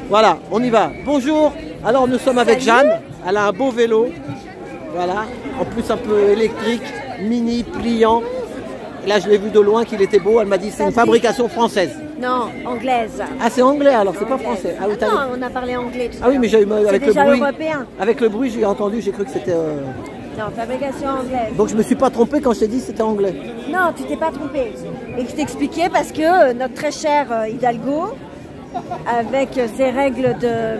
Voilà, on y va. Bonjour. Alors nous sommes avec Jeanne. Elle a un beau vélo. Voilà. En plus un peu électrique, mini, pliant. Et là je l'ai vu de loin qu'il était beau. Elle m'a dit c'est une fabrication française. Non, anglaise. Ah c'est anglais alors, c'est pas français. Ah, oui, non, on a parlé anglais tout à Ah oui mais j'ai avec le bruit. Européen. Avec le bruit j'ai entendu, j'ai cru que c'était... Non, fabrication anglaise. Donc je me suis pas trompé quand je t'ai dit que c'était anglais. Non, tu t'es pas trompé. Et je t'expliquais parce que notre très cher Hidalgo, avec ses règles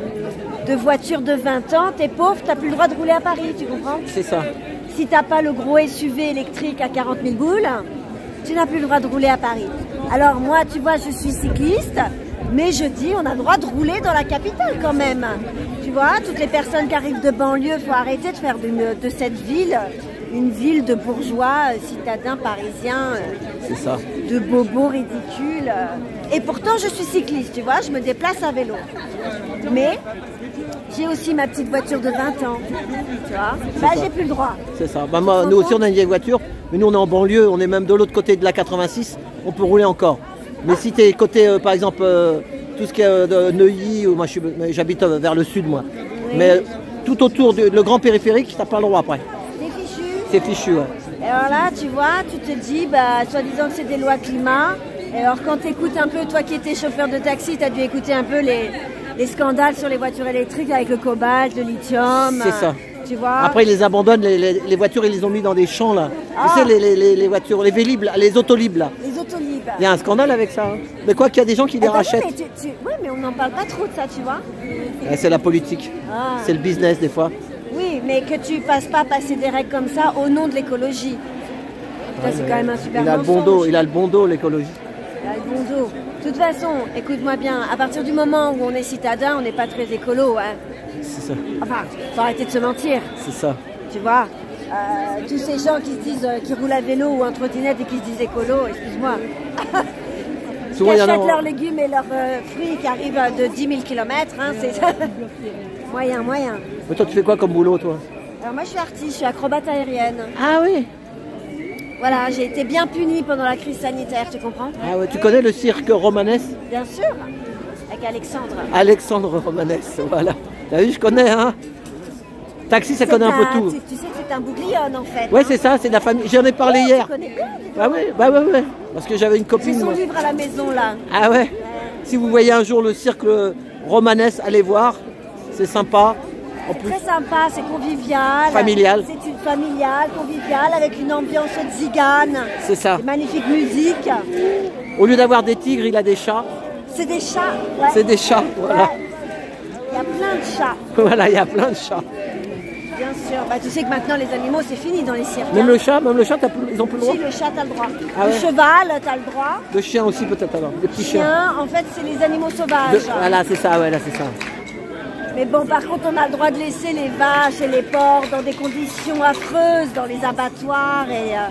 de voiture de 20 ans, t'es pauvre, t'as plus le droit de rouler à Paris, tu comprends? C'est ça. Si t'as pas le gros SUV électrique à 40 000 boules, tu n'as plus le droit de rouler à Paris. Alors moi, tu vois, je suis cycliste, mais je dis, on a le droit de rouler dans la capitale quand même. Tu vois, toutes les personnes qui arrivent de banlieue, faut arrêter de faire de cette ville une ville de bourgeois, citadins parisiens, c'est ça. De bobos ridicules. Et pourtant, je suis cycliste, tu vois, je me déplace à vélo. Mais j'ai aussi ma petite voiture de 20 ans, tu vois. Bah, j'ai plus le droit. C'est ça. Bah, moi, nous aussi, on a une vieille voiture, mais nous, on est en banlieue, on est même de l'autre côté de la 86, on peut rouler encore. Mais si tu es côté, par exemple, tout ce qui est de Neuilly, ou moi j'habite vers le sud, moi. Oui. Mais tout autour du le grand périphérique, tu n'as pas le droit après. C'est fichu, ouais. Et alors là, tu vois, tu te dis, bah, soi-disant que c'est des lois climat. Et alors quand tu écoutes un peu, toi qui étais chauffeur de taxi, tu as dû écouter un peu les scandales sur les voitures électriques avec le cobalt, le lithium. C'est ça. Tu vois. Après, ils les abandonnent, les voitures, ils les ont mis dans des champs, là. Ah. Tu sais, les voitures, les Vélib, les Autolib, là. Les Autolib. Il y a un scandale avec ça. Hein. Mais quoi qu'il y a des gens qui les rachètent. Oui, mais on n'en parle pas trop de ça, tu vois. C'est la politique. Ah. C'est le business, des fois. Oui, mais que tu passes pas passer des règles comme ça au nom de l'écologie. Ouais, c'est quand même un super mensonge. Il a le bon dos, l'écologie. Il a le bon dos. De toute façon, écoute-moi bien, à partir du moment où on est citadin, on n'est pas très écolo. Hein. C'est ça. Enfin, faut arrêter de se mentir. C'est ça. Tu vois, tous ces gens qui se disent, qui roulent à vélo ou en trottinette et qui se disent écolo, excuse-moi. Qui achètent leurs légumes et leurs fruits qui arrivent de 10 000 km, hein, c'est moyen. Mais toi, tu fais quoi comme boulot, toi? Alors moi, je suis artiste, je suis acrobate aérienne. Ah oui. Voilà, j'ai été bien punie pendant la crise sanitaire, tu comprends? Ah ouais, tu connais le cirque Romanès? Bien sûr, avec Alexandre. Alexandre Romanès, voilà. T'as vu, je connais, hein? Taxi, ça connaît un peu tout. Tu sais que c'est un bouglione, en fait. Ouais, c'est ça, c'est de la famille. J'en ai parlé hier. Tu connais bien, bah oui. Parce que j'avais une copine. J'ai son livre à la maison, là. Ah ouais. Si vous voyez un jour le cirque Romanès, allez voir. C'est sympa. C'est très sympa, c'est convivial. Familial. C'est une familiale, conviviale, avec une ambiance zigane. C'est ça. Une magnifique musique. Au lieu d'avoir des tigres, il a des chats. C'est des chats, ouais. C'est des chats, voilà. Ouais. Il y a plein de chats. Voilà, il y a plein de chats. Bien sûr. Bah, tu sais que maintenant, les animaux, c'est fini dans les cirques. Même le chat, ils ont plus le droit? Si, le chat, t'as le droit. Ah le ouais. cheval, t'as le droit. Le chien aussi, peut-être alors. Les petits chiens. En fait, c'est les animaux sauvages. Voilà, c'est ça, ouais, là, c'est ça. Mais bon, par contre, on a le droit de laisser les vaches et les porcs dans des conditions affreuses, dans les abattoirs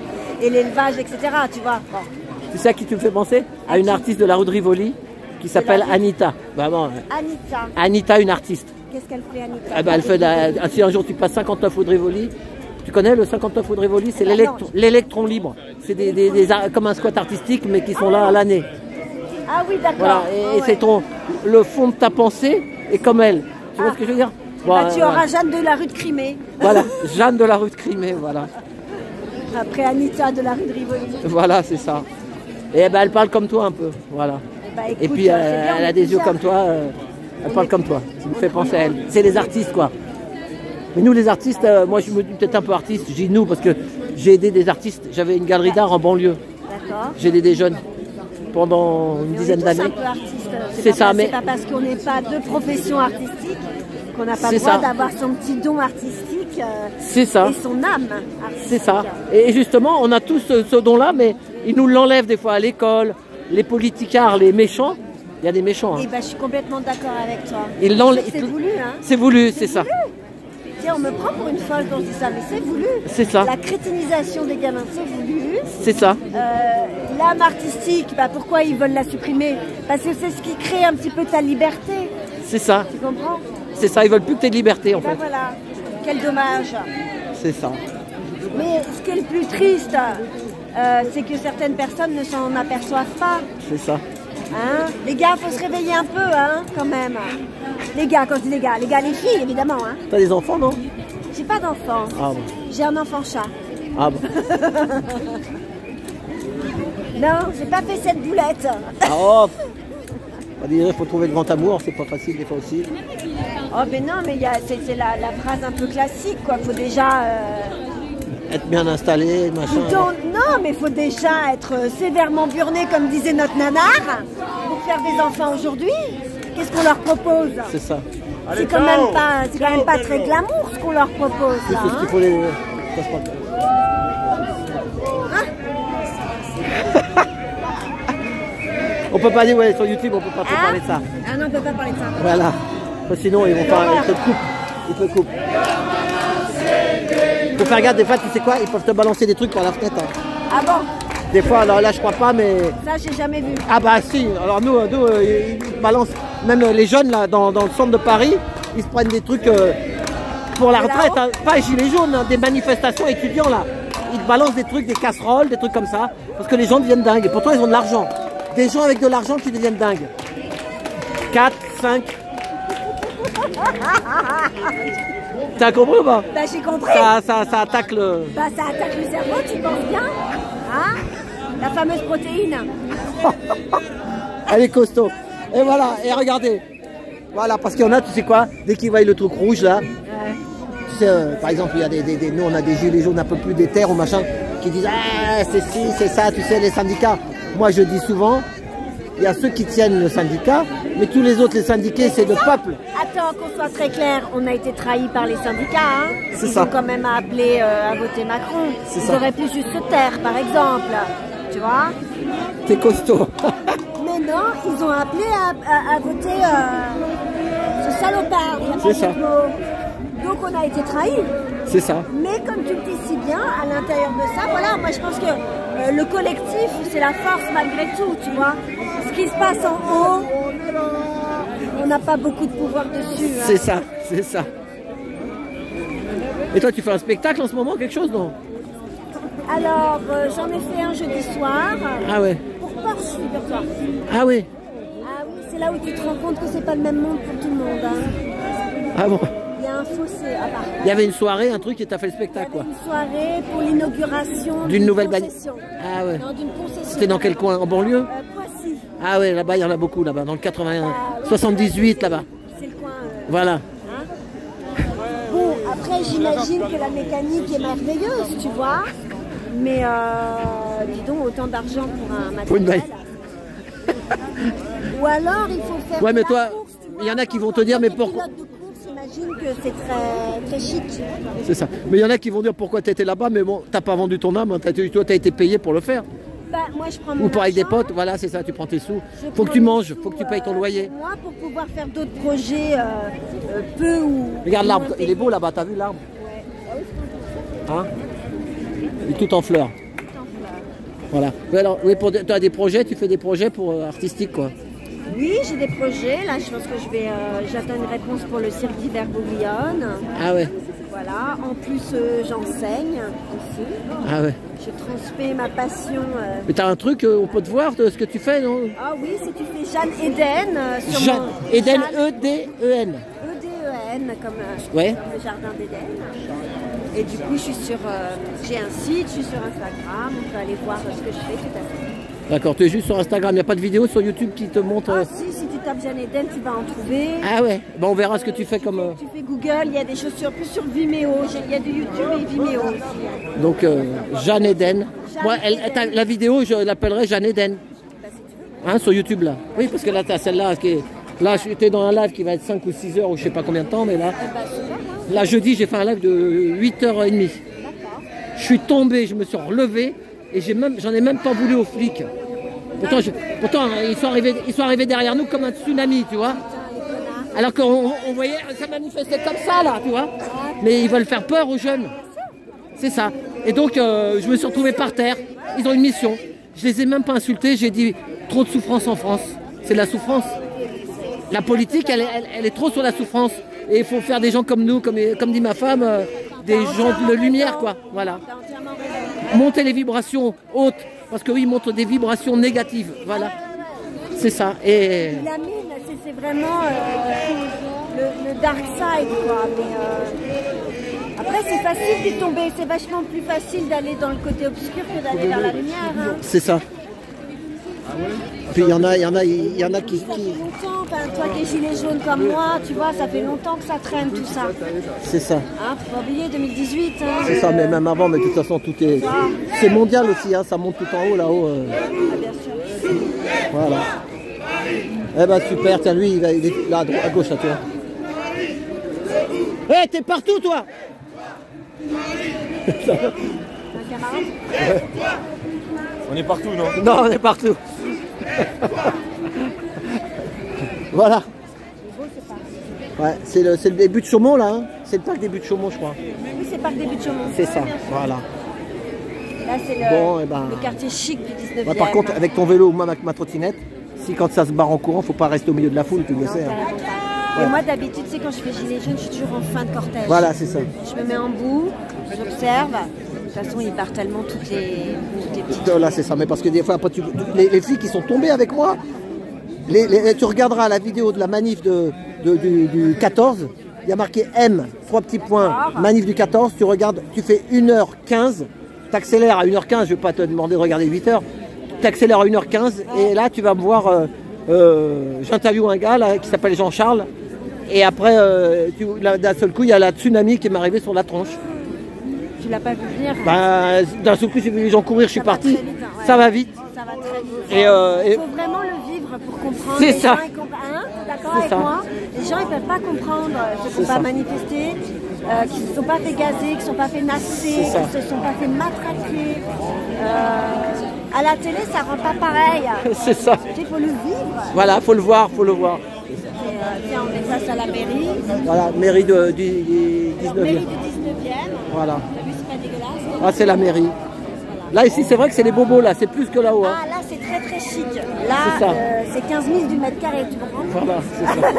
et l'élevage, etc. Tu vois. Bon. Tu sais à qui tu me fais penser? À une artiste de la rue de Rivoli qui s'appelle Anita. Vraiment. Anita. Anita, une artiste. Qu'est-ce qu'elle fait, Anita? Ah bah, elle fait si un jour tu passes 59 rue de Rivoli, tu connais le 59 rue de Rivoli? C'est l'électron libre. C'est comme un squat artistique, mais qui sont là à l'année. Ah oui, d'accord. Voilà. Et c'est le fond de ta pensée est comme elle. Tu vois ce que je veux dire? Bah, tu auras Jeanne de la rue de Crimée. Voilà, Jeanne de la rue de Crimée, voilà. Après Anita de la rue de Rivoli. Voilà, c'est ça. Et ben, elle parle comme toi un peu, voilà. Bah, écoute, et puis elle a des yeux comme toi, elle parle comme toi. Ça me fait penser à elle. C'est les artistes, quoi. Mais nous, les artistes, moi je me dis peut-être un peu artiste, je dis nous parce que j'ai aidé des artistes. J'avais une galerie d'art en banlieue. D'accord. J'ai aidé des jeunes pendant une dizaine d'années. C'est ça, mais c'est pas parce qu'on n'est pas de profession artistique qu'on n'a pas le droit d'avoir son petit don artistique c'est ça. Et son âme artistique. C'est ça. Et justement, on a tous ce don-là, mais ils nous l'enlèvent des fois à l'école, les politicards, les méchants. Il y a des méchants. Hein. Et ben, je suis complètement d'accord avec toi. C'est voulu, hein. C'est voulu, c'est ça. Tiens, on me prend pour une folle quand je dis ça, mais c'est voulu. C'est ça. La crétinisation des gamins, c'est voulu. C'est ça. L'âme artistique, bah, pourquoi ils veulent la supprimer? Parce que c'est ce qui crée un petit peu ta liberté. C'est ça. Tu comprends? C'est ça, ils veulent plus que tu aies de liberté en fait. Voilà, quel dommage. C'est ça. Mais ce qui est le plus triste, c'est que certaines personnes ne s'en aperçoivent pas. C'est ça. Hein? Les gars, faut se réveiller un peu, hein, quand même. Les gars, quand je dis les gars, les filles, évidemment. Hein. T'as des enfants, non? J'ai pas d'enfant. Ah bon. J'ai un enfant chat. Ah bon. Non, j'ai pas fait cette boulette. Ah, oh. Il faut trouver le grand amour, c'est pas facile des fois aussi. Oh, mais non, mais c'est la phrase un peu classique, quoi. Faut déjà... Être bien installé, machin. Non, mais faut déjà être sévèrement burné, comme disait notre nanar, pour faire des enfants aujourd'hui. Qu'est-ce qu'on leur propose? C'est ça. C'est quand même pas très glamour ce qu'on leur propose. C'est là, ce qu'il faut les... On peut pas dire, ouais, sur YouTube, on peut pas trop parler de ça. Ah non, on peut pas parler de ça. Voilà. Parce que sinon, ils vont faire, ils te coupent. Ils te coupent. Faut faire gaffe, des fois, tu sais quoi, ils peuvent te balancer des trucs par la fenêtre. Hein. Ah bon? Des fois, alors là, je crois pas, mais... Ça, j'ai jamais vu. Ah bah si, alors nous ils balancent, même les jeunes, là, dans le centre de Paris, ils se prennent des trucs pour la retraite, hein. Pas gilets jaunes, hein, des manifestations étudiants, là. Ils te balancent des trucs, des casseroles, des trucs comme ça, parce que les gens deviennent dingues. Et pourtant, ils ont de l'argent. Des gens avec de l'argent qui deviennent dingues. 4, 5... T'as compris ou pas? Bah j'ai compris. Ça attaque le... Bah ça attaque le cerveau, tu penses bien? Hein? La fameuse protéine. Elle est costaud. Et voilà, et regardez. Voilà, parce qu'il y en a, tu sais quoi? Dès qu'ils voient le truc rouge là, tu sais, par exemple, il y a nous on a des gilets jaunes un peu plus des terres ou machin, qui disent ah c'est ci, c'est ça, tu sais, les syndicats. Moi je dis souvent, il y a ceux qui tiennent le syndicat, mais tous les autres, les syndiqués, c'est le peuple. Attends, qu'on soit très clair, on a été trahis par les syndicats. Hein. Ils ont quand même appelé à voter Macron. Ils auraient pu juste se taire, par exemple. Tu vois? T'es costaud. Mais non, ils ont appelé à voter ce salopard. C'est ça. Donc on a été trahis. C'est ça. Mais comme tu le dis si bien, à l'intérieur de ça, voilà, moi je pense que le collectif, c'est la force malgré tout, tu vois. Ce qui se passe en haut, on n'a pas beaucoup de pouvoir dessus. Hein. C'est ça, c'est ça. Et toi, tu fais un spectacle en ce moment, quelque chose, non? Alors, j'en ai fait un jeudi soir. Ah ouais. Pour Porsche, figure-toi. Ah oui. Ah oui, c'est là où tu te rends compte que c'est pas le même monde pour tout le monde. Hein. Ah bon? Il y a un fossé. Ah bah. Il y avait une soirée, un truc, et t'as fait le spectacle, quoi. Une soirée pour l'inauguration d'une nouvelle concession. Ah ouais. Non, d'une concession. C'était dans quel coin? En banlieue? Poissy. Ah ouais, là-bas, il y en a beaucoup, là-bas, dans le 81, 78, là-bas. C'est le coin. Voilà. Hein? Bon, après, j'imagine que la mécanique est merveilleuse, tu vois. Mais dis donc, autant d'argent pour un matériel. Pour une balle. Ou alors, il faut faire. Ouais, mais toi, course, il y en a qui vont te dire, mais pourquoi? J'imagine que c'est très chic. C'est ça. Mais il y en a qui vont dire pourquoi tu étais là-bas, mais bon, t'as pas vendu ton âme, hein. Toi, tu as été payé pour le faire. Bah, moi, je prends mon ou pour avec des argent, potes, voilà, c'est ça, tu prends tes sous. Faut que tu manges, faut que tu payes ton loyer. Moi, pour pouvoir faire d'autres projets, peu ou. Regarde l'arbre, il est beau là-bas, t'as vu l'arbre? Hein? Il est tout en fleurs. Voilà. Mais alors, oui, tu as des projets, tu fais des projets pour artistiques, quoi. Oui, j'ai des projets. Là, je pense que j'attends une réponse pour le cirque d'hiver Bouglione. Ah ouais. Voilà. En plus, j'enseigne aussi. Ah ouais. Je transmets ma passion. Mais t'as un truc, on peut te voir de ce que tu fais, non? Ah oui, si tu fais Jeanne Eden. Sur Jeanne Eden, E-D-E-N. E-D-E-N, comme ouais. le jardin d'Éden. Et du coup, j'ai un site, je suis sur Instagram. On peut aller voir ce que je fais tout à fait. D'accord, tu es juste sur Instagram, il n'y a pas de vidéo sur YouTube qui te montre... Ah si tu tapes Jeanne Eden, tu vas en trouver. Ah ouais, bon, on verra ce que tu fais comme... Tu fais Google, il y a des choses plus sur Vimeo, il y a du YouTube et Vimeo aussi. Donc, Jeanne Eden. Moi, la vidéo, je l'appellerai Jeanne Eden. Bah, si tu veux. Hein, sur YouTube, là. Oui, parce que là, tu as celle-là qui est... Là, j'étais dans un live qui va être 5 ou 6 heures ou je sais pas combien de temps, mais là... Là, jeudi, j'ai fait un live de 8h30. Je suis tombé, je me suis relevé. Et j'en ai même pas voulu aux flics. Pourtant, ils sont arrivés derrière nous comme un tsunami, tu vois. Alors qu'on voyait, ça manifestait comme ça, là, tu vois. Mais ils veulent faire peur aux jeunes. C'est ça. Et donc, je me suis retrouvé par terre. Ils ont une mission. Je les ai même pas insultés. J'ai dit, trop de souffrance en France. C'est de la souffrance. La politique, elle est trop sur la souffrance. Et il faut faire des gens comme nous, comme dit ma femme, des gens de lumière, quoi. Voilà. Monter les vibrations hautes, parce que oui, ils montrent des vibrations négatives. Voilà. C'est ça. Et La mine, c'est vraiment le dark side, quoi. Mais, après, c'est facile de tomber. C'est vachement plus facile d'aller dans le côté obscur que d'aller vers la lumière. Hein. c'est ça. Puis il y en a qui... Ça fait longtemps, enfin, toi qui es gilet jaune comme moi, tu vois, ça fait longtemps que ça traîne tout ça. C'est ça. Hein, faut pas oublier 2018. Hein, C'est ça, mais même avant, mais de toute façon, tout est... C'est mondial aussi, hein, ça monte tout en haut, là-haut. Ah, bien sûr. Voilà. Eh ben super, tiens, lui, il est là, à gauche, là, tu vois. Hé, t'es partout, toi. Un camarade. On est partout, non? Non, on est partout. Voilà. Ouais, c'est le début de Chaumont, là. Hein. C'est le parc début de Chaumont, je crois. Oui, c'est pas le début de Chaumont. C'est ça, voilà. Là, c'est Bon, eh ben... le quartier chic du 19e. Ouais, par contre, avec ton vélo ou même avec ma trottinette, si quand ça se barre en courant, faut pas rester au milieu de la foule, tu le sais. Hein. Et moi, d'habitude, tu sais, quand je fais gilet jaune, je suis toujours en fin de cortège. Voilà, c'est ça. Je me mets en bout, j'observe. De toute façon, ils partent tellement toutes les petites... Là, c'est ça. Mais parce que des fois, après, les filles qui sont tombées avec moi, tu regarderas la vidéo de la manif du 14, il y a marqué M, 3 petits points, manif du 14, tu regardes, tu fais 1h15, tu accélères à 1h15, je ne vais pas te demander de regarder 8h, tu accélères à 1h15 et là, tu vas me voir, j'interviewe un gars là, qui s'appelle Jean-Charles et après, d'un seul coup, il y a la tsunami qui m'est arrivée sur la tronche. Tu l'as pas vu venir? Bah, d'un seul coup, j'ai vu les gens courir, je suis parti. Vite, hein, ouais. Ça va vite. Ça va très vite. Et Il faut vraiment le vivre pour comprendre. C'est Les ça. gens, hein, d'accord C'est avec ça. moi? Les gens, ils peuvent pas comprendre ceux qui C'est n'ont pas ça. manifesté, qui ne se sont pas fait gazer, qui ne se sont pas fait nasser, C'est ça. qui ne se sont pas fait matraquer. À la télé, ça rend pas pareil. c'est ça. Il faut le vivre. Voilà, faut le voir, faut le voir. Et, tiens, on met ça à la mairie. Voilà, mairie du Mairie 19e. du 19e. Voilà. T'as vu, c'est pas dégueulasse. Ah, c'est la mairie. Là, ici, c'est vrai que c'est les bobos, là. C'est plus que là-haut. Hein. Ah, là, c'est très très chic. C'est Là, ça. c'est 15 000 du mètre carré, tu comprends? Voilà, c'est ça.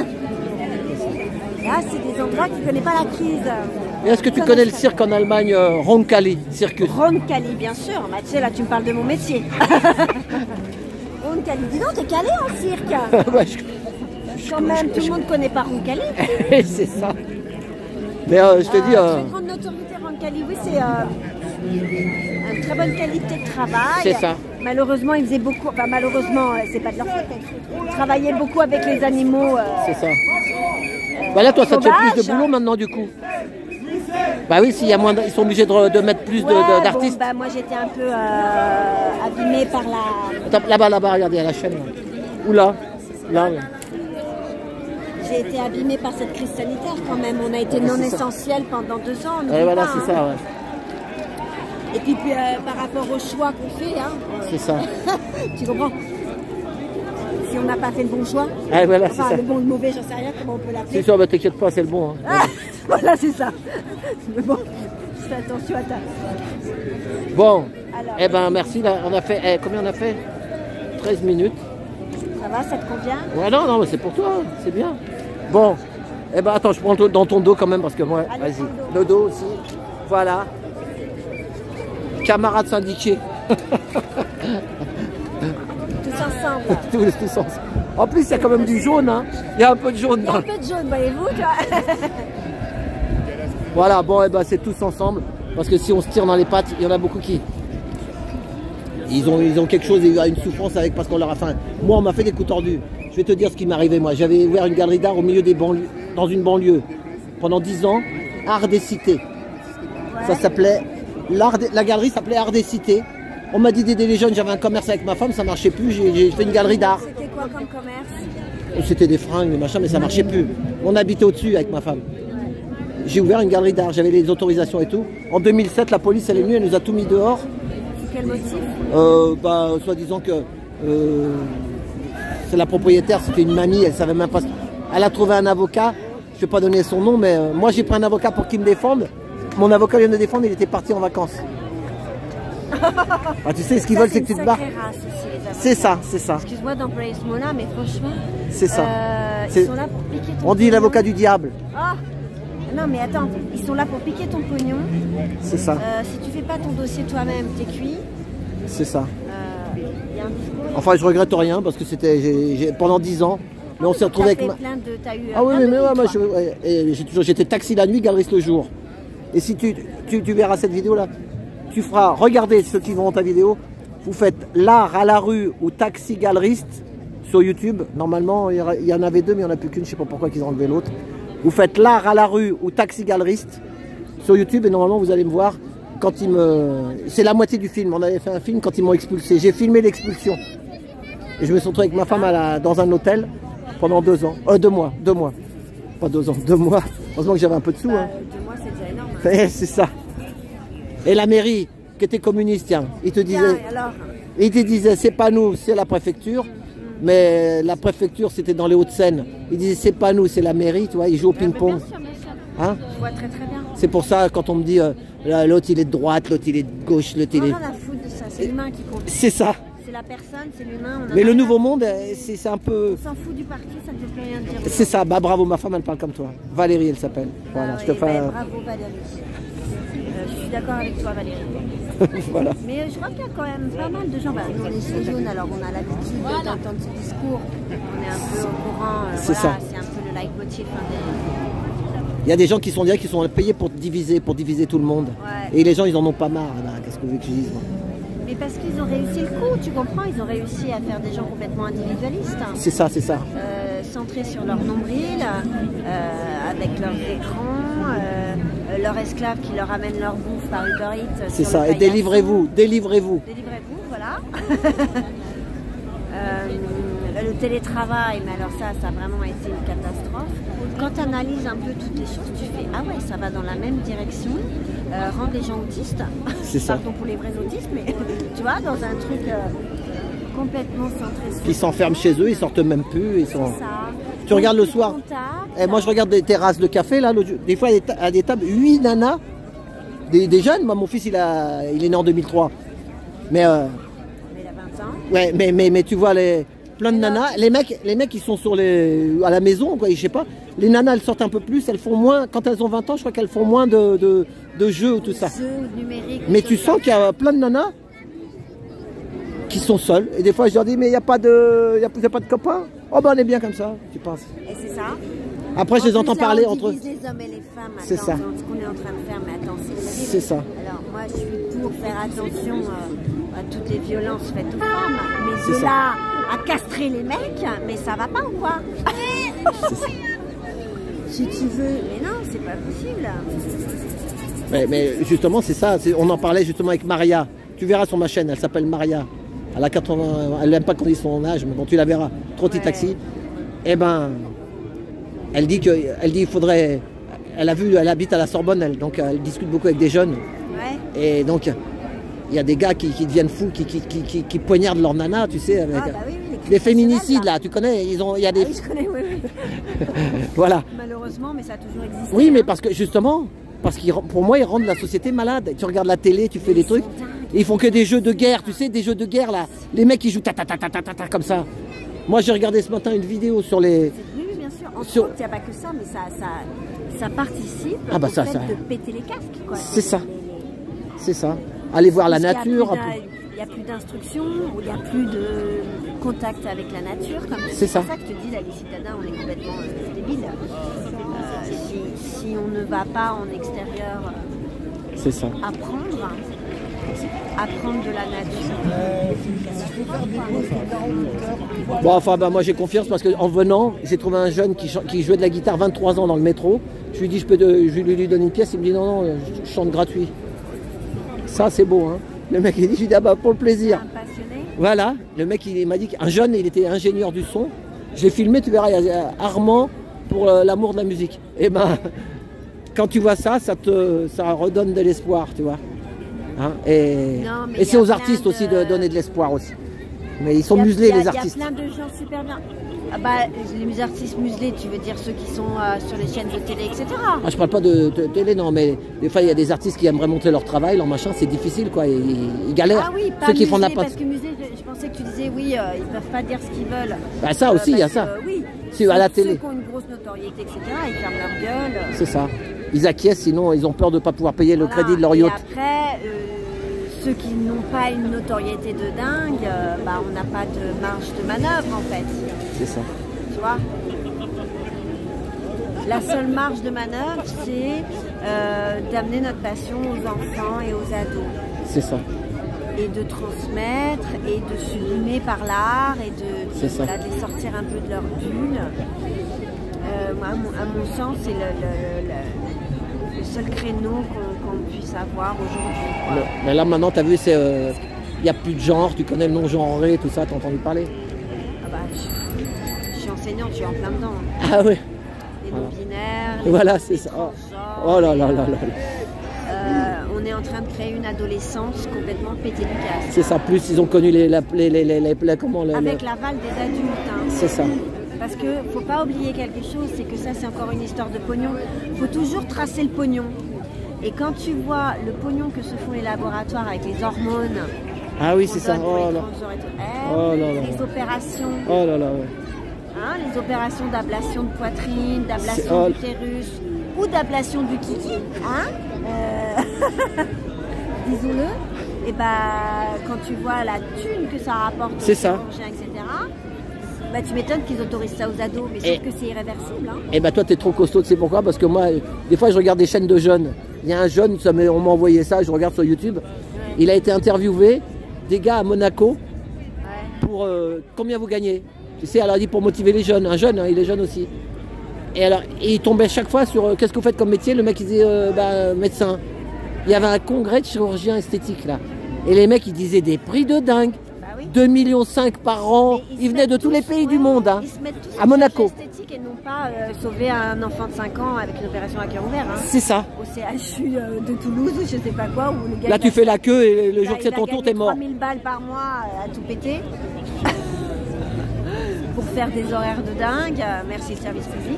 Là, c'est des endroits qui ne connaissent pas la crise. Et est-ce que tu connais le cirque en Allemagne, Roncalli, circus? Roncalli, bien sûr. Bah, tu sais, là, tu me parles de mon métier. Roncalli, dis donc, t'es calé en cirque. Ouais, Quand même, tout le monde ne connaît pas Roncalli. c'est ça. Mais je te dis... Très grande notoriété, Roncalli, oui, c'est une très bonne qualité de travail. C'est ça. Malheureusement, ils faisaient beaucoup... Enfin, malheureusement, c'est pas de leur faute. Ils travaillaient beaucoup avec les animaux. C'est ça. Bah là, toi, ça te fait plus de sauvage. boulot maintenant, du coup. Bah oui, s'il y a moins, ils sont obligés de mettre plus Ouais, d'artistes. bon, bah, moi, j'étais un peu abîmée par la... Attends, là-bas, regardez, à la chaîne. Là. Ou là. Là, ouais. J'ai été abîmée par cette crise sanitaire quand même. On a été non essentiel pendant 2 ans. Ouais, voilà, pas, c'est hein. ça, ouais. Et puis par rapport au choix qu'on fait, hein, C'est ça. tu comprends? Si on n'a pas fait le bon choix, Ouais, voilà, c'est enfin ça. le bon ou le mauvais, j'en sais rien, comment on peut l'appeler. C'est sûr, bah, t'inquiète pas, c'est le bon. Hein. Ah, voilà, c'est ça. Mais bon, fais attention à ta... Bon, Alors, eh ben merci, là, on a fait, combien on a fait? 13 minutes. ça va, ça te convient? Ouais, non, mais c'est pour toi, c'est bien. Bon, eh ben attends, je prends dans ton dos quand même, parce que moi, Allez, vas-y, prends le dos aussi. Voilà. Camarades syndiqués. Tous ensemble. tous ensemble. En plus, il y a quand même du jaune, hein. Il y a un peu de jaune. Il y a un peu de jaune, voyez-vous, tu vois. Voilà, bon, eh ben, c'est tous ensemble. Parce que si on se tire dans les pattes, il y en a beaucoup qui... Ils ont quelque chose, il y a une souffrance avec parce qu'on leur a faim. Moi, on m'a fait des coups tordus. Je vais te dire ce qui m'est arrivé, moi. J'avais ouvert une galerie d'art au milieu des banlieues, dans une banlieue. Pendant 10 ans, Art des Cités. Ça s'appelait... La galerie s'appelait Art des Cités. On m'a dit d'aider les jeunes, j'avais un commerce avec ma femme, ça marchait plus, j'ai fait une galerie d'art. C'était quoi comme commerce? C'était des fringues, des machins, mais ça marchait plus. On habitait au-dessus avec ma femme. J'ai ouvert une galerie d'art, j'avais les autorisations et tout. En 2007, la police elle est venue, elle nous a tout mis dehors. Pour quel motif? Soi-disant que c'est la propriétaire, c'était une mamie, elle savait même pas. Elle a trouvé un avocat, je ne vais pas donner son nom, mais moi j'ai pris un avocat pour qu'il me défende. Mon avocat vient de défendre, il était parti en vacances. Ah, tu sais, ce qu'ils veulent, c'est que tu te barres. C'est ça, c'est ça. Excuse-moi d'employer ce mot-là, mais franchement, C'est ça. ils sont là pour piquer ton On dit pognon. l'avocat du diable. Ah, non, mais attends, ils sont là pour piquer ton pognon. C'est ça, Si tu fais pas ton dossier toi-même, t'es cuit. c'est ça. Il y a un discours. Enfin, je regrette rien parce que c'était pendant 10 ans. Mais on s'est retrouvé avec. T'as eu Ah oui, plein de mais vies, ouais, moi, toi. j'étais taxi la nuit, galeriste le jour. Et si tu verras cette vidéo là, tu feras, regardez ceux qui vont ta vidéo, vous faites l'art à la rue ou taxi galeriste sur YouTube. Normalement, il y en avait 2, mais il n'y en a plus qu'une, je sais pas pourquoi ils ont enlevé l'autre. Vous faites l'art à la rue ou taxi galeriste sur YouTube et normalement vous allez me voir quand ils me... C'est la moitié du film, on avait fait un film quand ils m'ont expulsé. J'ai filmé l'expulsion. Et je me suis retrouvé avec ma femme dans un hôtel pendant 2 ans. 2 mois. Pas 2 ans, 2 mois. Heureusement que j'avais un peu de sous. Hein. 2 mois, c'est déjà énorme. Hein. C'est ça. Et la mairie, qui était communiste, tiens, il te disait... Alors, il te disait, c'est pas nous, c'est la préfecture. Mais la préfecture, c'était dans les Hauts-de-Seine. Il disait, c'est pas nous, c'est la mairie, tu vois. Il joue au ping-pong. Bien sûr, bien sûr. Hein? Je vois très très bien. C'est pour ça, quand on me dit, l'autre il est de droite, l'autre il est de gauche, l'autre il est... On a foutre de ça, c'est l'humain qui compte. C'est ça. C'est la personne, c'est l'humain. Mais le nouveau monde, c'est un peu... On s'en fout du parti, ça ne veut plus rien dire. C'est ça, bah bravo, ma femme elle parle comme toi. Valérie elle s'appelle. Voilà, Ah je te oui, fais... bah, bravo Valérie. Je suis d'accord avec toi Valérie. Voilà. Mais je crois qu'il y a quand même pas mal de gens. Bah, nous on est chez jaunes, alors on a l'habitude d'entendre ce discours. On est un peu au courant. C'est voilà, ça. C'est un peu le leitmotiv. Il y a des gens qui sont là, qui sont payés pour diviser tout le monde. Ouais. Et les gens ils en ont pas marre. Là. Qu'est-ce que vous voulez que je dise moi? Mais parce qu'ils ont réussi le coup, tu comprends? Ils ont réussi à faire des gens complètement individualistes. C'est ça, c'est ça. Centrés sur leur nombril, avec leurs écrans, leurs esclaves qui leur amènent leur bouffe par Uber Eats. C'est sur ça. le Et paillasson. délivrez-vous. Délivrez-vous, voilà. Le télétravail, mais alors ça a vraiment été une catastrophe. Quand tu analyses un peu toutes les choses, tu fais ah ouais, ça va dans la même direction, rendre les gens autistes. C'est ça. Pardon pour les vrais autistes, mais tu vois, dans un truc complètement centré sur... Qui s'enferment chez eux, ils sortent même plus. Ils sont... Ça. Tu regardes le soir. Contact. Et moi je regarde des terrasses de café là. Des fois à des tables, 8 nanas, des jeunes. Moi mon fils il est né en 2003. Mais Mais il a 20 ans. ouais, mais tu vois plein de nanas. Les mecs ils sont à la maison quoi. Je sais pas. Les nanas elles sortent un peu plus. Elles font moins. Quand elles ont 20 ans, je crois qu'elles font moins de jeux ou tout ça. Jeux numériques. Mais tu sens qu'il y a plein de nanas qui sont seules. Et des fois je leur dis mais il n'y a pas de copains. Oh ben on est bien comme ça. Tu penses. Et c'est ça. Après je les entends parler on entre eux. divise les hommes et les femmes. C'est ça. Ce qu'on est en train de faire, mais attends, c'est C'est ça. Alors moi je suis pour faire attention à toutes les violences faites aux femmes, mais C'est de ça. là à castrer les mecs, mais ça va pas ou quoi? Si tu veux, mais non, c'est pas possible. Mais justement c'est ça. On en parlait justement avec Maria. Tu verras sur ma chaîne. Elle s'appelle Maria. Elle a 80. Elle n'aime pas qu'on dise son âge, mais bon tu la verras. Trotti taxi. Eh ben. Elle dit il faudrait. Elle habite à la Sorbonne, donc elle discute beaucoup avec des jeunes. Ouais. Et donc il y a des gars qui deviennent fous, qui poignardent leur nana, tu sais, avec Ah, bah oui, les des féminicides là, tu connais, il y a des. Ah oui, je connais, oui. Voilà. Malheureusement, mais ça a toujours existé. Oui, mais hein. parce que justement, pour moi, ils rendent la société malade. Tu regardes la télé, tu fais des trucs, et ils font que des jeux de guerre, tu sais, des jeux de guerre là. Les mecs ils jouent ta comme ça. Moi j'ai regardé ce matin une vidéo sur les. Oui, bien sûr. En Sur- fait, il n'y a pas que ça, mais ça participe Ah bah au ça, fait ça. de péter les casques. quoi. C'est ça. C'est ça. Aller voir la Parce qu'il y a nature. plus il n'y a plus d'instruction, ou il n'y a plus de contact avec la nature. Comme C'est ça. C'est ça que je te dis, la citadin, on est complètement débile. Si on ne va pas en extérieur C'est ça. apprendre de la nature. Bon, enfin, bah, moi j'ai confiance parce qu'en venant, j'ai trouvé un jeune qui jouait de la guitare 23 ans dans le métro. Je lui dis, je lui donne une pièce. Il me dit, non, je chante gratuit. Ça, c'est beau, hein. Le mec, il dit, je lui dis, ah bah, pour le plaisir. Un passionné. Voilà, le mec, il m'a dit qu'un jeune, il était ingénieur du son. Je l'ai filmé, tu verras, il y a Armand pour l'amour de la musique. Et ben, quand tu vois ça, ça redonne de l'espoir, tu vois. Hein, et Non, mais et il c'est y a aux plein artistes de- aussi de donner de l'espoir aussi. Mais ils sont Il y a- muselés, il y a- les artistes. Il y a plein de gens super bien. Ah bah, les artistes muselés, tu veux dire ceux qui sont sur les chaînes de télé, etc. Ah, je parle pas de télé, non, mais des fois, il y a des artistes qui aimeraient montrer leur travail, leur machin, c'est difficile, quoi. Ils galèrent. Ah oui, pas Ceux qui font de la muselés, parce que musée, je pensais que tu disais, oui, ils peuvent pas dire ce qu'ils veulent. Bah, ça aussi, il y a parce ça. que, oui, C'est à la ceux télé. qui ont une grosse notoriété, etc., ils ferment leur gueule. C'est ça. Ils acquiescent, sinon ils ont peur de ne pas pouvoir payer le Voilà. crédit de leur Et yacht. après, ceux qui n'ont pas une notoriété de dingue, bah, on n'a pas de marge de manœuvre en fait. C'est ça. Tu vois? La seule marge de manœuvre, c'est d'amener notre passion aux enfants et aux ados. C'est ça. Et de transmettre et de sublimer par l'art et voilà, de les sortir un peu de leur bulle. Moi, à mon sens, c'est le seul créneau qu'on puisse avoir aujourd'hui. Mais là maintenant, tu as vu, il n'y a plus de genre, tu connais le non-genré, tout ça, tu as entendu parler? Ah bah, je suis enseignante, je suis en plein dedans. Ah oui. Les non-binaires. Voilà, c'est ça. Oh là là là là. On est en train de créer une adolescence complètement pétée du casque. C'est ça, plus ils ont connu avec l'aval des adultes. Hein. C'est ça. Parce que faut pas oublier quelque chose, c'est que ça c'est encore une histoire de pognon. Il faut toujours tracer le pognon. Et quand tu vois le pognon que se font les laboratoires avec les hormones, ah oui c'est ça. Oh là. Les opérations. Oh là là. Ouais. Hein, les opérations d'ablation de poitrine, d'ablation d'utérus ou d'ablation du kiki, hein, disons-le. Et bah quand tu vois la thune que ça rapporte aux chirurgiens, etc. Bah, tu m'étonnes qu'ils autorisent ça aux ados, mais sauf que c'est irréversible. Hein. Et bah toi, t'es trop costaud, tu sais pourquoi? Parce que moi, des fois, je regarde des chaînes de jeunes. Il y a un jeune, on m'a envoyé ça, je regarde sur YouTube. Ouais. Il a été interviewé, des gars à Monaco, pour combien vous gagnez? Tu sais, alors il dit pour motiver les jeunes. Un jeune, hein, il est jeune aussi. Et alors, il tombait chaque fois sur qu'est-ce que vous faites comme métier? Le mec, il disait médecin. Il y avait un congrès de chirurgiens esthétiques là. Et les mecs, ils disaient des prix de dingue. 2,5 millions par an, ils venaient de tous les pays du monde, hein, ils se mettent tous à Monaco. Esthétique et non pas sauver un enfant de 5 ans avec une opération à cœur ouvert. Hein. C'est ça. Au CHU de Toulouse, je sais pas quoi. Où le gars là, tu fais la queue et le jour que c'est ton tour, t'es mort. 3 000 balles par mois à tout péter. Pour faire des horaires de dingue. Merci le service public.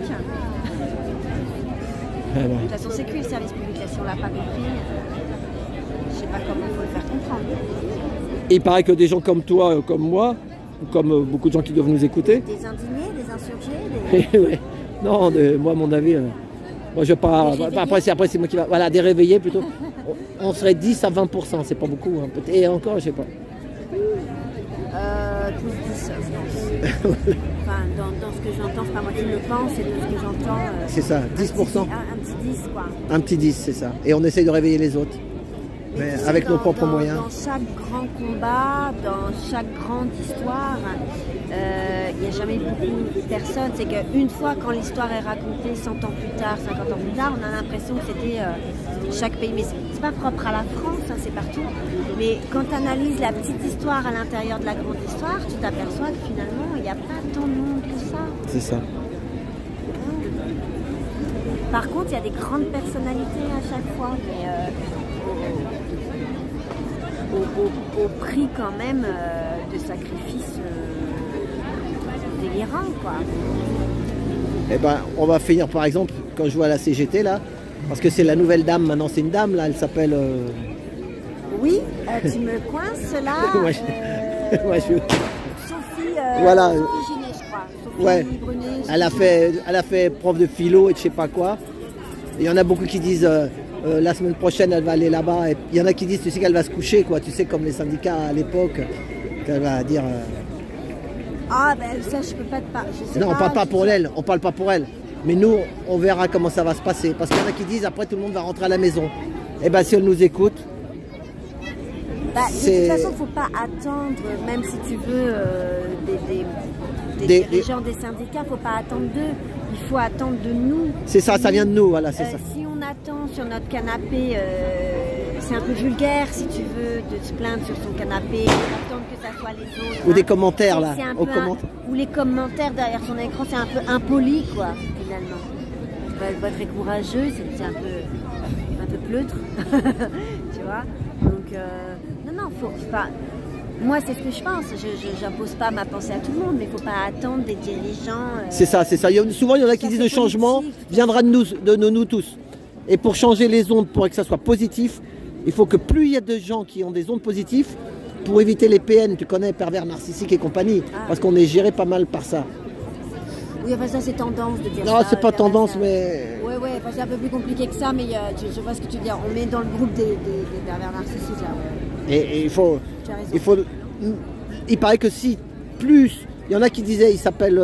De toute façon, c'est que le service public. Là, si on l'a pas compris, je sais pas comment il faut le faire comprendre. Et il paraît que des gens comme toi, comme moi, comme beaucoup de gens qui doivent nous écouter. Des indignés, des insurgés. Ouais. Non, moi, à mon avis, moi je pars. Après, c'est moi qui va. Voilà, des réveillés plutôt. On serait 10 à 20%, c'est pas beaucoup. Hein, et encore, je sais pas. Tous 10, je pense. Enfin, dans ce que j'entends, c'est pas moi qui le pense, c'est de ce que j'entends. C'est ça, 10%. Un petit 10, quoi. Un petit 10, c'est ça. Et on essaye de réveiller les autres. Mais avec nos propres moyens. Dans chaque grand combat, dans chaque grande histoire, il n'y a jamais beaucoup de personnes. C'est qu'une fois, quand l'histoire est racontée 100 ans plus tard, 50 ans plus tard, on a l'impression que c'était chaque pays. Mais c'est pas propre à la France, hein, c'est partout. Mais quand tu analyses la petite histoire à l'intérieur de la grande histoire, tu t'aperçois que finalement, il n'y a pas tant de monde que ça. C'est ça. Par contre, il y a des grandes personnalités à chaque fois. Mais, au prix quand même de sacrifices délirants, quoi. Eh ben, on va finir par exemple, quand je vois la CGT là, parce que c'est la nouvelle dame, maintenant c'est une dame là, elle s'appelle... Oui, tu me coinces là. Sophie, voilà. Sophie Ginet, je crois. Sophie Brunet, elle a fait prof de philo et je sais pas quoi. Il y en a beaucoup qui disent... la semaine prochaine, elle va aller là-bas. Il y en a qui disent, tu sais qu'elle va se coucher, quoi. Tu sais, comme les syndicats à l'époque, qu'elle va dire... Ah, ben ça, je peux pas te parler. Non, on parle pas pour elle. On parle pas pour elle. Mais nous, on verra comment ça va se passer. Parce qu'il y en a qui disent, après, tout le monde va rentrer à la maison. Et bien, si elle nous écoute... de toute façon, il ne faut pas attendre, même si tu veux, des dirigeants des syndicats, il ne faut pas attendre d'eux. Il faut attendre de nous. C'est ça, ça vient de nous, voilà, c'est ça. Si on attend sur notre canapé, c'est un peu vulgaire, si tu veux, de se plaindre sur son canapé, d'attendre que ça soit les autres. Ou des commentaires, là. Ou les commentaires derrière son écran, c'est un peu impoli, quoi, finalement. C'est pas très courageux, c'est un peu pleutre, tu vois. Donc, non, faut pas... Moi, c'est ce que je pense. Je n'impose pas ma pensée à tout le monde, mais il ne faut pas attendre des dirigeants. C'est ça, c'est ça. Souvent, il y en a qui disent le changement viendra de nous tous. Et pour changer les ondes, pour que ça soit positif, il faut que plus il y a de gens qui ont des ondes positives, pour éviter les PN, tu connais, pervers narcissiques et compagnie, parce qu'on est géré pas mal par ça. Oui, enfin ça c'est tendance de dire non, ça. Non, c'est pas tendance, mais... Ouais, enfin, c'est un peu plus compliqué que ça, mais je vois ce que tu dis. On met dans le groupe des pervers narcissiques, là, ouais. Et il faut, Tu as raison. il paraît que si plus, il y en a qui disaient, il s'appelle,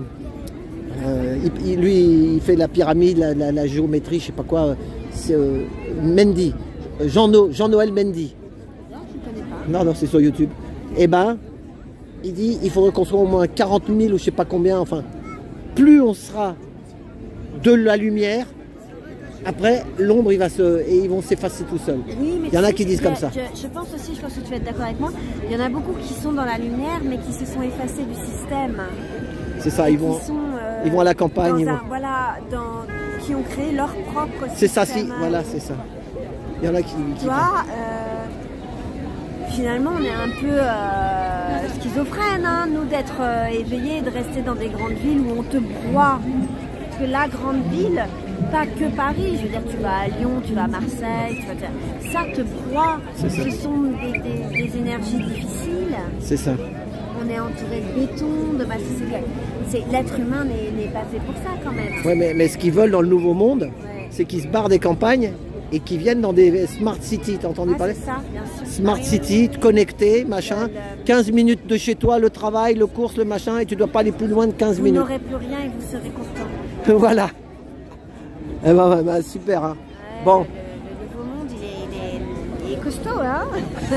lui il fait la pyramide, la géométrie, je sais pas quoi, c'est Mendy, Jean-Noël Mendy. Non, je ne connais pas. Non, c'est sur YouTube. Eh ben, il dit, il faudrait qu'on soit au moins 40 000 ou je sais pas combien, enfin, plus on sera de la lumière, après l'ombre et ils vont s'effacer tout seuls. Oui, mais Il y en a tu qui sais, disent comme ça. Je pense aussi, je pense que tu vas être d'accord avec moi, il y en a beaucoup qui sont dans la lumière mais qui se sont effacés du système. C'est ça, Et ils vont à la campagne. Voilà, qui ont créé leur propre système. C'est ça, si, voilà, c'est ça. Il y en a qui Tu vois, finalement, on est un peu schizophrènes, hein, nous, d'être éveillés et de rester dans des grandes villes où on te broie. Parce que la grande ville, pas que Paris, je veux dire, tu vas à Lyon, tu vas à Marseille, ça te broie. C'est ça. Ce sont des énergies difficiles. C'est ça. On est entouré de béton, de masse. L'être humain n'est pas fait pour ça quand même. Ouais, mais ce qu'ils veulent dans le nouveau monde, Ouais. c'est qu'ils se barrent des campagnes et qu'ils viennent dans des smart cities. T'as entendu parler? C'est ça, bien sûr. Smart city, connecté, machin. 15 minutes de chez toi, le travail, le course, le machin, et tu dois pas aller plus loin de 15 Vous minutes. n'aurez plus rien et vous serez content. Voilà. Eh ben, super. Hein. Ouais, Bon. Le nouveau monde, il est costaud, hein.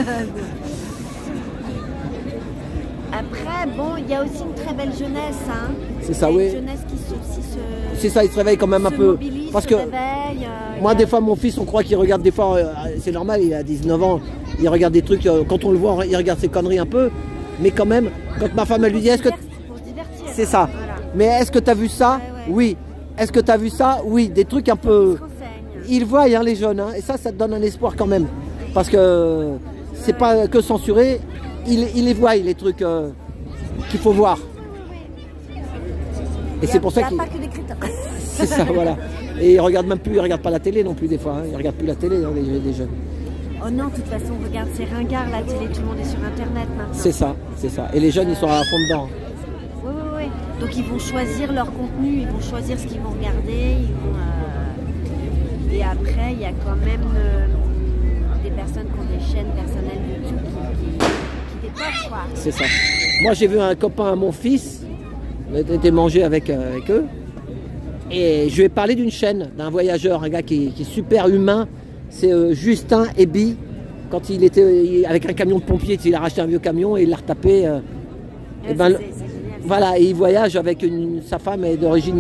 Après, bon, il y a aussi une très belle jeunesse, hein. C'est ça, Il y a oui. une jeunesse qui aussi C'est ça, ils se réveillent quand même un se peu. mobilise, Parce se que réveille, moi, il y a- des fois, mon fils, on croit qu'il regarde des fois, c'est normal, il a 19 ans, il regarde des trucs, quand on le voit, il regarde ses conneries un peu. Mais quand même, quand ma femme, elle lui dit, est-ce que. Pour se divertir. C'est ça. Voilà. Mais est-ce que tu as vu ça? Ouais. Oui. Est-ce que tu as vu ça? Oui. Des trucs un Ils peu. se renseignent. Ils voient, hein, les jeunes, hein, et ça te donne un espoir quand même. Parce que c'est pas que censuré, ils les voient, les trucs qu'il faut voir. Et c'est pour ça Il qu'ils. n'y a pas que des crétins. C'est ça, voilà. Et ils regardent même plus, ils regardent pas la télé non plus des fois. Hein. Ils regardent plus la télé, hein, les jeunes. Oh non, de toute façon, regarde, c'est ringard la télé, tout le monde est sur Internet maintenant. C'est ça, c'est ça. Et les jeunes, ils sont à fond dedans. Oui. Donc ils vont choisir leur contenu, ils vont choisir ce qu'ils vont regarder. Et après, il y a quand même des personnes qui ont des chaînes personnelles YouTube qui dépassent, quoi. C'est ça. Moi, j'ai vu un copain à mon fils, on était manger avec eux, et je lui ai parlé d'une chaîne, d'un voyageur, un gars qui est super humain. C'est Justin Eby. Quand il était avec un camion de pompiers, il a racheté un vieux camion et il l'a retapé. Et ben, C'est génial. voilà, et il voyage avec sa femme est d'origine.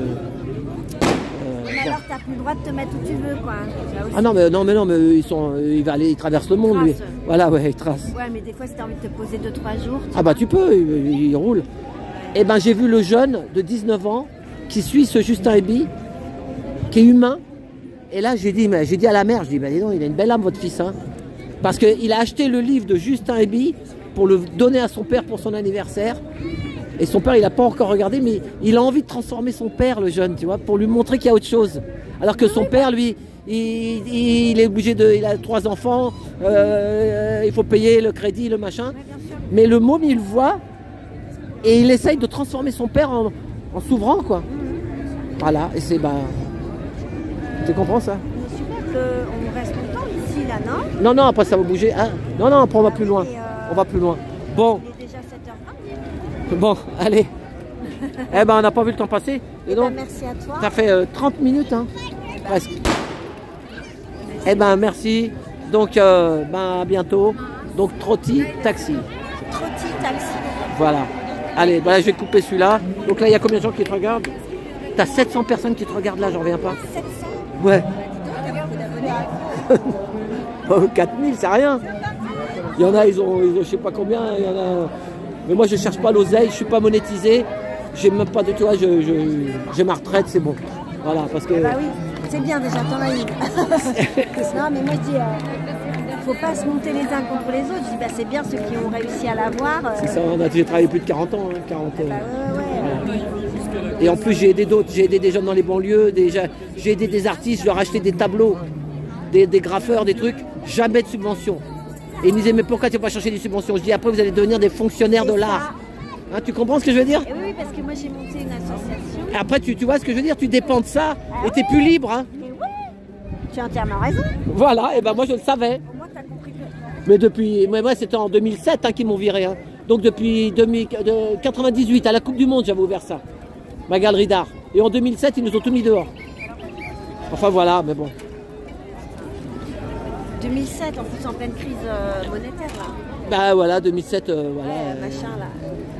Mais alors, t'as plus le droit de te mettre où tu veux, quoi. Ça aussi. Ah non, mais il traverse le monde, lui. Trace. Voilà, ouais, il trace. Ouais, mais des fois, si t'as envie de te poser 2-3 jours. Ah bah tu peux, il roule. Et ben j'ai vu le jeune de 19 ans qui suit ce Justin Eby, qui est humain. Et là j'ai dit à la mère, je dis, dis donc, il a une belle âme votre fils, hein. Parce qu'il a acheté le livre de Justin Eby pour le donner à son père pour son anniversaire. Et son père, il n'a pas encore regardé, mais il a envie de transformer son père, le jeune, tu vois, pour lui montrer qu'il y a autre chose. Alors que son père, lui, il est obligé il a 3 enfants, il faut payer le crédit, le machin. Ouais, bien sûr. Mais le môme, il le voit et il essaye de transformer son père en s'ouvrant, quoi. Voilà, et c'est tu comprends ça? Mais super qu'on reste longtemps ici, là, non? Non, après ça va bouger. Hein, non, après on va plus loin. On va plus loin. Bon, Il est déjà 7h20. bon, allez. Eh ben, on n'a pas vu le temps passer. Et donc, Merci à toi. ça fait 30 minutes, hein, presque. Eh ben, merci. Donc, à bientôt. Donc, Trotti Taxi. Trotti Taxi. Voilà. Allez, je vais couper celui-là. Donc là, il y a combien de gens qui te regardent? T'as 700 personnes qui te regardent là, j'en reviens pas. 700. Ouais. T'as beaucoup d'abonnés. Oh, 4000, c'est rien. Il y en a, ils ont je sais pas combien. Il y en a. Mais moi, je cherche pas l'oseille, je suis pas monétisé. J'ai même pas de toi, j'ai ma retraite, c'est bon. Voilà, parce que. Bah oui, c'est bien déjà, t'en as une. Non, mais moi je dis, faut pas se monter les uns contre les autres. Je dis, c'est bien ceux qui ont réussi à l'avoir. C'est ça, j'ai travaillé plus de 40 ans. Hein, 40 Bah ouais. Et en plus, j'ai aidé d'autres. J'ai aidé des jeunes dans les banlieues, j'ai aidé des artistes, je leur ai acheté des tableaux, des graffeurs, des trucs. Jamais de subvention. Et ils me disaient, mais pourquoi tu vas pas chercher des subventions? Je dis, après, vous allez devenir des fonctionnaires de l'art. Hein, tu comprends ce que je veux dire? Et oui, parce que moi j'ai monté une association. Et après, tu vois ce que je veux dire? Tu dépends de ça et tu es plus libre. Hein. Et ouais, tu as entièrement raison. Voilà, et ben moi je le savais. Au moins, tu as compris que Mais depuis, moi c'était en 2007 qu'ils m'ont viré. Hein. Donc depuis 98 à la Coupe du Monde, j'avais ouvert ça, ma galerie d'art. Et en 2007, ils nous ont tout mis dehors. Enfin voilà, mais bon. 2007, en plus en pleine crise monétaire là. Bah voilà, 2007, voilà. Machin là.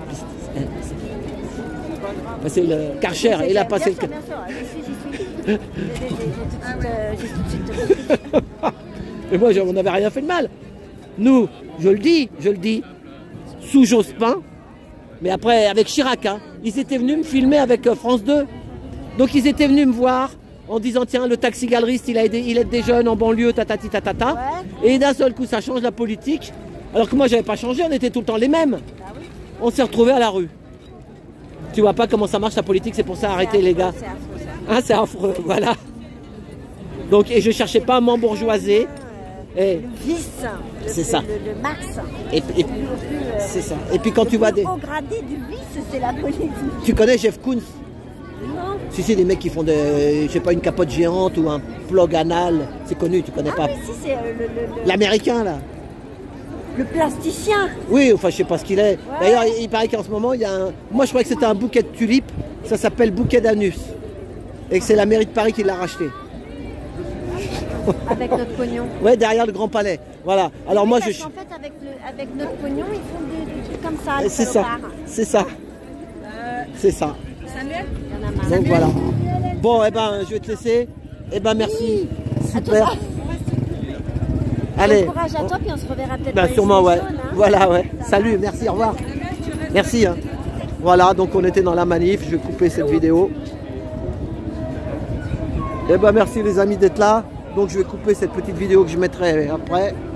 C'est le Karcher, il a passé bien sûr, bien sûr. J'y suis. J'ai tout de suite compris. Mais moi, on n'avait rien fait de mal. Nous, je le dis, sous Jospin, mais après avec Chirac, hein, ils étaient venus me filmer avec France 2. Donc ils étaient venus me voir en disant tiens, le taxi galeriste, il aide des jeunes en banlieue, tatati tatata. Ouais. Et d'un seul coup, ça change la politique. Alors que moi, j'avais pas changé, on était tout le temps les mêmes. Ah oui. On s'est retrouvés à la rue. Tu vois pas comment ça marche la politique, c'est pour ça arrêtez les gars. C'est affreux, voilà. Donc, et je cherchais pas à m'embourgeoiser. Le vice, c'est ça. Le max. C'est ça. Et puis quand tu vois des... Le haut gradé du vice, c'est la politique. Tu connais Jeff Koons? Non. Si c'est des mecs qui font des, je sais pas, une capote géante ou un plug anal, c'est connu, tu connais pas? Oui, si, c'est l'américain là. Le plasticien. Oui, enfin je sais pas ce qu'il est. Ouais. D'ailleurs, il paraît qu'en ce moment, il y a un... Moi je croyais que c'était un bouquet de tulipes, ça s'appelle bouquet d'anus. Et que c'est la mairie de Paris qui l'a racheté. Avec notre pognon. Ouais, derrière le Grand Palais. Voilà. Alors oui, moi parce je... En fait, avec notre pognon, ils font des trucs comme ça. C'est ça. C'est ça. C'est ça. Samuel. Donc voilà. Bon, eh ben, je vais te laisser. Eh ben, merci. Oui. Super. Allez. Bon courage à toi, puis on se reverra peut-être. Ben, sûrement, ouais. Jaunes, hein. Voilà, ouais. Salut, merci, au revoir. Merci. Hein. Voilà, donc on était dans la manif. Je vais couper cette vidéo. Eh ben, merci les amis d'être là. Donc je vais couper cette petite vidéo que je mettrai après.